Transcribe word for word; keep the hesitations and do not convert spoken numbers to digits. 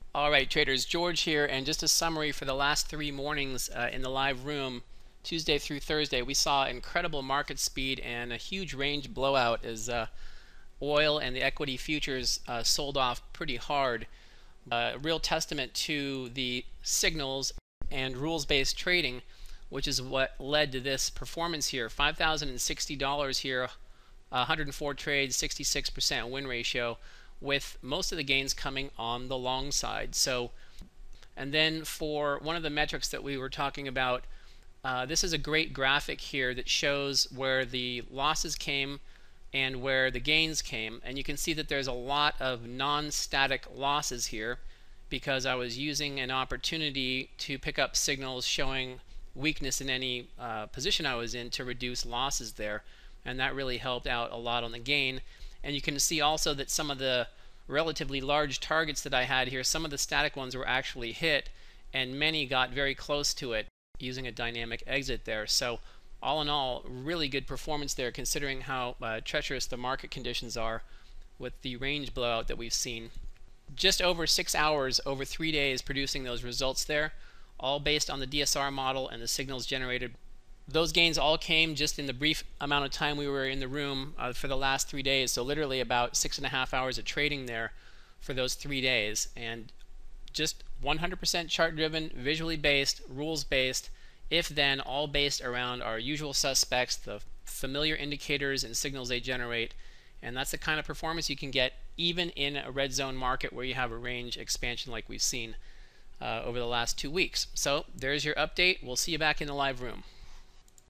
All right, traders, George here, and just a summary for the last three mornings uh, in the live room, Tuesday through Thursday. We saw incredible market speed and a huge range blowout as uh, oil and the equity futures uh, sold off pretty hard. Uh, a real testament to the signals and rules-based trading, which is what led to this performance here. five thousand sixty dollars here, one hundred four trades, sixty-six percent win ratio, with most of the gains coming on the long side. So, and then for one of the metrics that we were talking about, uh, this is a great graphic here that shows where the losses came and where the gains came. And you can see that there's a lot of non-static losses here because I was using an opportunity to pick up signals showing weakness in any uh, position I was in to reduce losses there. And that really helped out a lot on the gain. And you can see also that some of the relatively large targets that I had here, some of the static ones were actually hit, and many got very close to it using a dynamic exit there. So all in all, really good performance there considering how uh, treacherous the market conditions are with the range blowout that we've seen. Just over six hours over three days producing those results there, all based on the D S R model and the signals generated. Those gains all came just in the brief amount of time we were in the room uh, for the last three days. So literally about six and a half hours of trading there for those three days. And just one hundred percent chart driven, visually based, rules based, if then, all based around our usual suspects, the familiar indicators and signals they generate. And that's the kind of performance you can get even in a red zone market where you have a range expansion like we've seen uh, over the last two weeks. So there's your update. We'll see you back in the live room.